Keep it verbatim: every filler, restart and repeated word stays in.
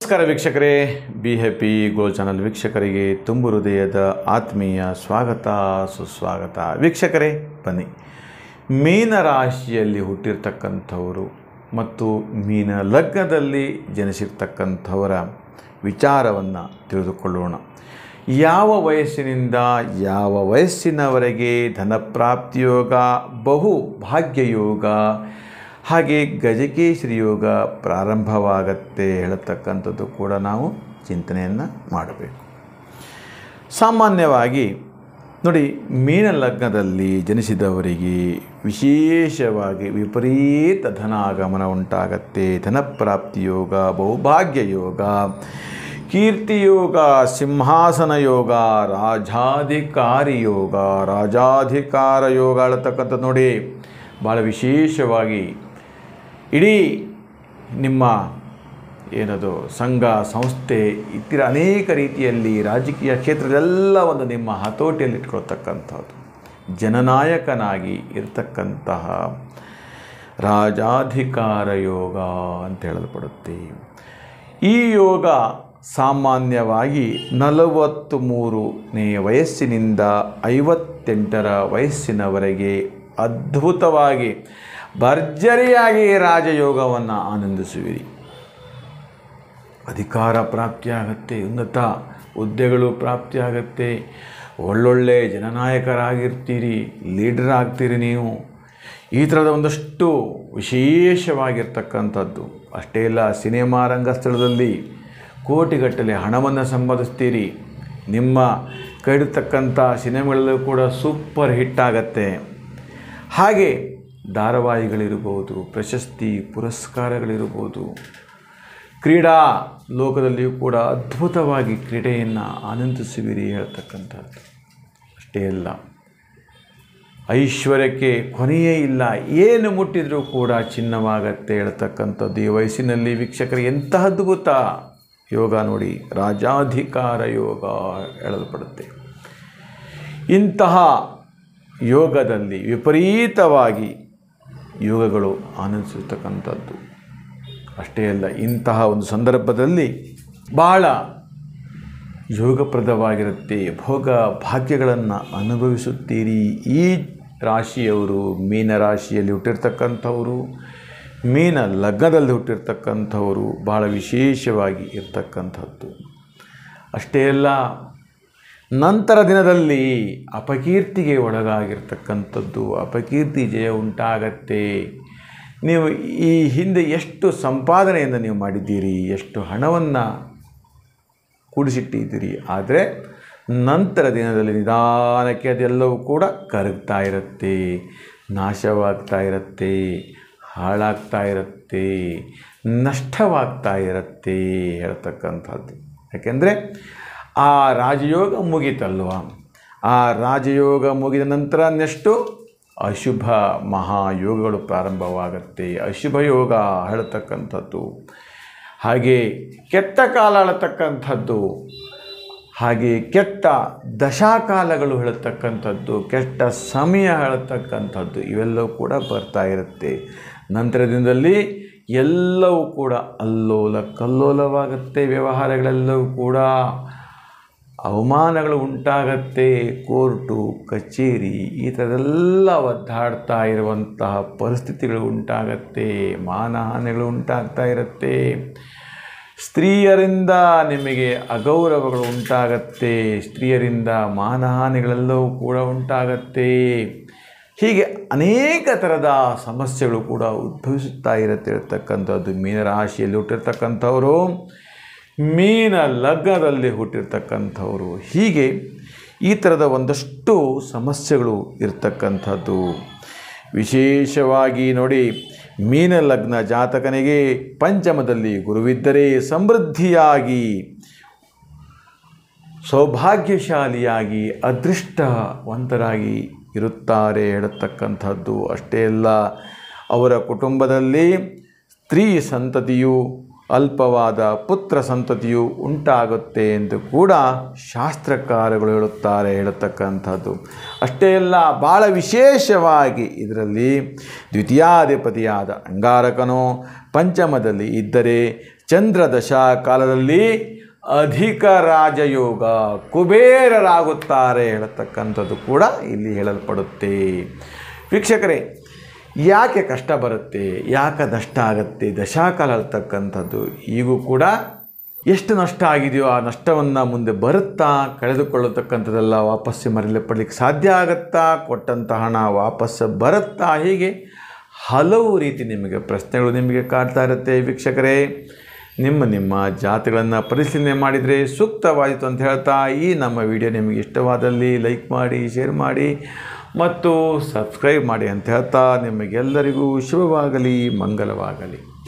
ನಮಸ್ಕಾರ ವೀಕ್ಷಕರೇ, be happy goal channel ವೀಕ್ಷಕರಿಗೆ ತುಂಬು ಹೃದಯದ ಆತ್ಮೀಯ ಸ್ವಾಗತ ಸುಸ್ವಾಗತ. ವೀಕ್ಷಕರೇ ಬನ್ನಿ, ಮೀನರಾಶಿಯಲ್ಲಿ ಹುಟ್ಟಿರ್ತಕ್ಕಂಥವರು ಮತ್ತು ಮೀನ ಲಗ್ನದಲ್ಲಿ ಜನಿಸಿರ್ತಕ್ಕಂಥವರ ವಿಚಾರವನ್ನು ತಿಳಿದುಕೊಳ್ಳೋಣ. ಯಾವ ವಯಸ್ಸಿನಿಂದ ಯಾವ ವಯಸ್ಸಿನವರೆಗೆ ಧನಪ್ರಾಪ್ತಿಯೋಗ, ಬಹು ಭಾಗ್ಯಯೋಗ, ಹಾಗೆ ಗಜಕೇಸರಿ ಯೋಗ ಪ್ರಾರಂಭವಾಗತ್ತೆ ಹೇಳತಕ್ಕಂಥದ್ದು ಕೂಡ ನಾವು ಚಿಂತನೆಯನ್ನು ಮಾಡಬೇಕು. ಸಾಮಾನ್ಯವಾಗಿ ನೋಡಿ, ಮೀನ ಲಗ್ನದಲ್ಲಿ ಜನಿಸಿದವರಿಗೆ ವಿಶೇಷವಾಗಿ ವಿಪರೀತ ಧನಾಗಮನ ಉಂಟಾಗತ್ತೆ. ಧನಪ್ರಾಪ್ತಿ ಯೋಗ, ಬಹುಭಾಗ್ಯ ಯೋಗ, ಕೀರ್ತಿಯೋಗ, ಸಿಂಹಾಸನ ಯೋಗ, ರಾಜಾಧಿಕಾರಿ ಯೋಗ, ರಾಜಾಧಿಕಾರ ಯೋಗ ಹೇಳತಕ್ಕಂಥದ್ದು ನೋಡಿ ಭಾಳ ವಿಶೇಷವಾಗಿ ಇಡೀ ನಿಮ್ಮ ಏನದು ಸಂಘ ಸಂಸ್ಥೆ ಇತರ ಅನೇಕ ರೀತಿಯಲ್ಲಿ ರಾಜಕೀಯ ಕ್ಷೇತ್ರದೆಲ್ಲ ಒಂದು ನಿಮ್ಮ ಹತೋಟಿಯಲ್ಲಿ ಇಟ್ಕೊಳ್ತಕ್ಕಂಥದ್ದು, ಜನನಾಯಕನಾಗಿ ಇರತಕ್ಕಂತಹ ರಾಜಾಧಿಕಾರ ಯೋಗ ಅಂತ ಹೇಳಲ್ಪಡುತ್ತೆ. ಈ ಯೋಗ ಸಾಮಾನ್ಯವಾಗಿ ನಲವತ್ತು ಮೂರನೇ ವಯಸ್ಸಿನಿಂದ ಐವತ್ತೆಂಟರ ವಯಸ್ಸಿನವರೆಗೆ ಅದ್ಭುತವಾಗಿ ಭರ್ಜರಿಯಾಗಿ ರಾಜಯೋಗವನ್ನು ಆನಂದಿಸುವಿರಿ. ಅಧಿಕಾರ ಪ್ರಾಪ್ತಿಯಾಗತ್ತೆ, ಉನ್ನತ ಹುದ್ದೆಗಳು ಪ್ರಾಪ್ತಿಯಾಗತ್ತೆ, ಒಳ್ಳೊಳ್ಳೆ ಜನನಾಯಕರಾಗಿರ್ತೀರಿ, ಲೀಡರ್ ಆಗ್ತೀರಿ. ನೀವು ಈ ಥರದ ಒಂದಷ್ಟು ವಿಶೇಷವಾಗಿರ್ತಕ್ಕಂಥದ್ದು ಅಷ್ಟೇ ಅಲ್ಲ, ಸಿನಿಮಾ ರಂಗಸ್ಥಳದಲ್ಲಿ ಕೋಟಿಗಟ್ಟಲೆ ಹಣವನ್ನು ಸಂಪಾದಿಸ್ತೀರಿ. ನಿಮ್ಮ ಕೈಡ್ತಕ್ಕಂಥ ಸಿನಿಮಾಗಳಲ್ಲೂ ಕೂಡ ಸೂಪರ್ ಹಿಟ್ ಆಗತ್ತೆ. ಹಾಗೆ ಧಾರಾವಾಹಿಗಳಿರ್ಬೋದು, ಪ್ರಶಸ್ತಿ ಪುರಸ್ಕಾರಗಳಿರ್ಬೋದು, ಕ್ರೀಡಾ ಲೋಕದಲ್ಲಿಯೂ ಕೂಡ ಅದ್ಭುತವಾಗಿ ಕ್ರೀಡೆಯನ್ನು ಆನಂದಿಸುವಿರಿ ಹೇಳ್ತಕ್ಕಂಥದ್ದು. ಅಷ್ಟೇ ಅಲ್ಲ, ಐಶ್ವರ್ಯಕ್ಕೆ ಕೊನೆಯೇ ಇಲ್ಲ, ಏನು ಮುಟ್ಟಿದರೂ ಕೂಡ ಚಿನ್ನವಾಗತ್ತೆ ಹೇಳ್ತಕ್ಕಂಥದ್ದು ಈ ವಯಸ್ಸಿನಲ್ಲಿ. ವೀಕ್ಷಕರಿಗೆ ಎಂತಹ ಅದ್ಭುತ ಯೋಗ ನೋಡಿ, ರಾಜಾಧಿಕಾರ ಯೋಗ ಹೇಳಲ್ಪಡುತ್ತೆ. ಇಂತಹ ಯೋಗದಲ್ಲಿ ವಿಪರೀತವಾಗಿ ಯೋಗಗಳು ಆನಂದಿಸಿರ್ತಕ್ಕಂಥದ್ದು. ಅಷ್ಟೇ ಅಲ್ಲ, ಇಂತಹ ಒಂದು ಸಂದರ್ಭದಲ್ಲಿ ಭಾಳ ಯೋಗಪ್ರದವಾಗಿರುತ್ತೆ, ಭೋಗ ಭಾಗ್ಯಗಳನ್ನು ಅನುಭವಿಸುತ್ತೀರಿ. ಈ ರಾಶಿಯವರು, ಮೀನ ರಾಶಿಯಲ್ಲಿ ಹುಟ್ಟಿರ್ತಕ್ಕಂಥವರು, ಮೀನ ಲಗ್ನದಲ್ಲಿ ಹುಟ್ಟಿರ್ತಕ್ಕಂಥವರು ಭಾಳ ವಿಶೇಷವಾಗಿ ಇರ್ತಕ್ಕಂಥದ್ದು. ಅಷ್ಟೇ ಅಲ್ಲ, ನಂತರ ದಿನದಲ್ಲಿ ಅಪಕೀರ್ತಿಗೆ ಒಳಗಾಗಿರ್ತಕ್ಕಂಥದ್ದು, ಅಪಕೀರ್ತಿ ಜಯ ಉಂಟಾಗತ್ತೆ. ನೀವು ಈ ಹಿಂದೆ ಎಷ್ಟು ಸಂಪಾದನೆಯನ್ನು ನೀವು ಮಾಡಿದ್ದೀರಿ, ಎಷ್ಟು ಹಣವನ್ನು ಕೂಡಿಸಿಟ್ಟಿದ್ದೀರಿ, ಆದರೆ ನಂತರ ದಿನದಲ್ಲಿ ನಿಧಾನಕ್ಕೆ ಅದೆಲ್ಲವೂ ಕೂಡ ಕರಗ್ತಾ ಇರುತ್ತೆ, ನಾಶವಾಗ್ತಾ ಇರುತ್ತೆ, ಹಾಳಾಗ್ತಾ ಇರುತ್ತೆ, ನಷ್ಟವಾಗ್ತಾ ಇರುತ್ತೆ ಹೇಳ್ತಕ್ಕಂಥದ್ದು. ಯಾಕೆಂದರೆ ಆ ರಾಜಯೋಗ ಮುಗೀತಲ್ವ, ಆ ರಾಜಯೋಗ ಮುಗಿದ ನಂತರ ನೆಕ್ಸ್ಟು ಅಶುಭ ಮಹಾಯೋಗಗಳು ಪ್ರಾರಂಭವಾಗುತ್ತೆ. ಅಶುಭ ಯೋಗ ಹೇಳ್ತಕ್ಕಂಥದ್ದು, ಹಾಗೆ ಕೆಟ್ಟ ಕಾಲ ಹೇಳ್ತಕ್ಕಂಥದ್ದು, ಹಾಗೆ ಕೆಟ್ಟ ದಶಾಕಾಲಗಳು ಹೇಳ್ತಕ್ಕಂಥದ್ದು, ಕೆಟ್ಟ ಸಮಯ ಹೇಳ್ತಕ್ಕಂಥದ್ದು ಇವೆಲ್ಲವೂ ಕೂಡ ಬರ್ತಾ ಇರುತ್ತೆ. ನಂತರ ದಿನದಲ್ಲಿ ಎಲ್ಲವೂ ಕೂಡ ಅಲ್ಲೋಲ ಕಲ್ಲೋಲವಾಗುತ್ತೆ. ವ್ಯವಹಾರಗಳೆಲ್ಲವೂ ಕೂಡ ಅವಮಾನಗಳು ಉಂಟಾಗತ್ತೆ. ಕೋರ್ಟು ಕಚೇರಿ ಈ ಥರದೆಲ್ಲ ಒದ್ದಾಡ್ತಾ ಇರುವಂತಹ ಪರಿಸ್ಥಿತಿಗಳು ಉಂಟಾಗತ್ತೆ. ಮಾನಹಾನಿಗಳು ಉಂಟಾಗ್ತಾ ಇರುತ್ತೆ. ಸ್ತ್ರೀಯರಿಂದ ನಿಮಗೆ ಅಗೌರವಗಳು ಉಂಟಾಗತ್ತೆ. ಸ್ತ್ರೀಯರಿಂದ ಮಾನಹಾನಿಗಳೆಲ್ಲವೂ ಕೂಡ ಉಂಟಾಗತ್ತೆ. ಹೀಗೆ ಅನೇಕ ಥರದ ಸಮಸ್ಯೆಗಳು ಕೂಡ ಉದ್ಭವಿಸುತ್ತಾ ಇರುತ್ತೆ ಇರತಕ್ಕಂಥದ್ದು. ಮೀನರಾಶಿಯಲ್ಲಿ ಹುಟ್ಟಿರ್ತಕ್ಕಂಥವರು, ಮೀನ ಲಗ್ನದಲ್ಲಿ ಹುಟ್ಟಿರ್ತಕ್ಕಂಥವರು, ಹೀಗೆ ಈ ಥರದ ಒಂದಷ್ಟು ಸಮಸ್ಯೆಗಳು ಇರ್ತಕ್ಕಂಥದ್ದು. ವಿಶೇಷವಾಗಿ ನೋಡಿ, ಮೀನ ಲಗ್ನ ಜಾತಕನಿಗೆ ಪಂಚಮದಲ್ಲಿ ಗುರುವಿದ್ದರೆ ಸಮೃದ್ಧಿಯಾಗಿ, ಸೌಭಾಗ್ಯಶಾಲಿಯಾಗಿ, ಅದೃಷ್ಟವಂತರಾಗಿ ಇರುತ್ತಾರೆ ಹೇಳತಕ್ಕಂಥದ್ದು. ಅಷ್ಟೇ ಅಲ್ಲ, ಅವರ ಕುಟುಂಬದಲ್ಲಿ ಸ್ತ್ರೀ ಸಂತತಿಯು, ಅಲ್ಪವಾದ ಪುತ್ರ ಸಂತತಿಯು ಉಂಟಾಗುತ್ತೆ ಎಂದು ಕೂಡ ಶಾಸ್ತ್ರಕಾರಗಳು ಹೇಳುತ್ತಾರೆ ಹೇಳತಕ್ಕಂಥದ್ದು. ಅಷ್ಟೇ ಅಲ್ಲ, ಭಾಳ ವಿಶೇಷವಾಗಿ ಇದರಲ್ಲಿ ದ್ವಿತೀಯಾಧಿಪತಿಯಾದ ಅಂಗಾರಕನು ಪಂಚಮದಲ್ಲಿ ಇದ್ದರೆ ಚಂದ್ರ ದಶಾ ಕಾಲದಲ್ಲಿ ಅಧಿಕ ರಾಜಯೋಗ, ಕುಬೇರರಾಗುತ್ತಾರೆ ಹೇಳತಕ್ಕಂಥದ್ದು ಕೂಡ ಇಲ್ಲಿ ಹೇಳಲ್ಪಡುತ್ತೆ. ವೀಕ್ಷಕರೇ, ಯಾಕೆ ಕಷ್ಟ ಬರುತ್ತೆ, ಯಾಕೆ ನಷ್ಟ ಆಗುತ್ತೆ, ದಶಾಕಾಲ ಹೇಳ್ತಕ್ಕಂಥದ್ದು ಈಗೂ ಕೂಡ ಎಷ್ಟು ನಷ್ಟ ಆಗಿದೆಯೋ ಆ ನಷ್ಟವನ್ನು ಮುಂದೆ ಬರುತ್ತಾ, ಕಳೆದುಕೊಳ್ಳತಕ್ಕಂಥದ್ದೆಲ್ಲ ವಾಪಸ್ಸು ಮರಳಿ ಪಡಲಿಕ್ಕೆ ಸಾಧ್ಯ ಆಗುತ್ತಾ, ಕೊಟ್ಟಂಥ ಹಣ ವಾಪಸ್ಸು ಬರುತ್ತಾ, ಹೀಗೆ ಹಲವು ರೀತಿ ನಿಮಗೆ ಪ್ರಶ್ನೆಗಳು ನಿಮಗೆ ಕಾಡ್ತಾ ಇರುತ್ತೆ. ವೀಕ್ಷಕರೇ, ನಿಮ್ಮ ನಿಮ್ಮ ಜಾತಿಗಳನ್ನು ಪರಿಶೀಲನೆ ಮಾಡಿದರೆ ಸೂಕ್ತವಾಯಿತು ಅಂತ ಹೇಳ್ತಾ, ಈ ನಮ್ಮ ವಿಡಿಯೋ ನಿಮಗೆ ಇಷ್ಟವಾದಲ್ಲಿ ಲೈಕ್ ಮಾಡಿ, ಶೇರ್ ಮಾಡಿ ಮತ್ತು ಸಬ್ಸ್ಕ್ರೈಬ್ ಮಾಡಿ ಅಂತ ಹೇಳ್ತಾ, ನಿಮಗೆಲ್ಲರಿಗೂ ಶುಭವಾಗಲಿ, ಮಂಗಲವಾಗಲಿ.